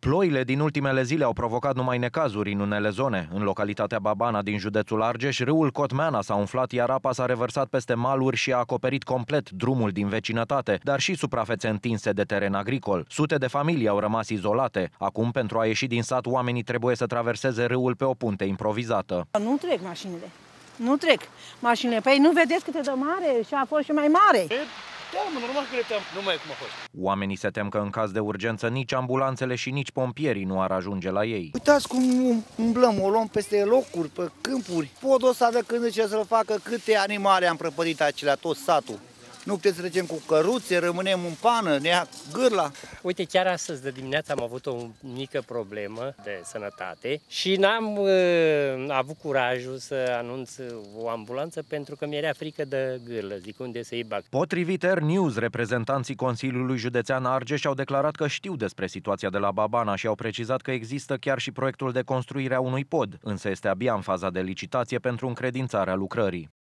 Ploile din ultimele zile au provocat numai necazuri în unele zone. În localitatea Babana din județul Argeș, râul Cotmeana s-a umflat, iar apa s-a revărsat peste maluri și a acoperit complet drumul din vecinătate, dar și suprafețe întinse de teren agricol. Sute de familii au rămas izolate. Acum, pentru a ieși din sat, oamenii trebuie să traverseze râul pe o punte improvizată. Nu trec mașinile. Nu trec mașinile. Păi nu vedeți cât de mare și a fost și mai mare. Da, normal că le tem. Nu mai e cum a fost. Oamenii se tem că în caz de urgență nici ambulanțele și nici pompierii nu ar ajunge la ei. Uitați cum umblăm, o luăm peste locuri, pe câmpuri. Podul ăsta de când zice să-l facă, câte animale am prăpădit acelea, tot satul. Nu putem să trecem cu căruțe, rămânem în pană, ne ia gârla. Uite, chiar astăzi de dimineață am avut o mică problemă de sănătate și n-am avut curajul să anunț o ambulanță pentru că mi-era frică de gârlă, zic unde să-i bag. Potrivit Air News, reprezentanții Consiliului Județean Argeș au declarat că știu despre situația de la Babana și au precizat că există chiar și proiectul de construire a unui pod, însă este abia în faza de licitație pentru încredințarea lucrării.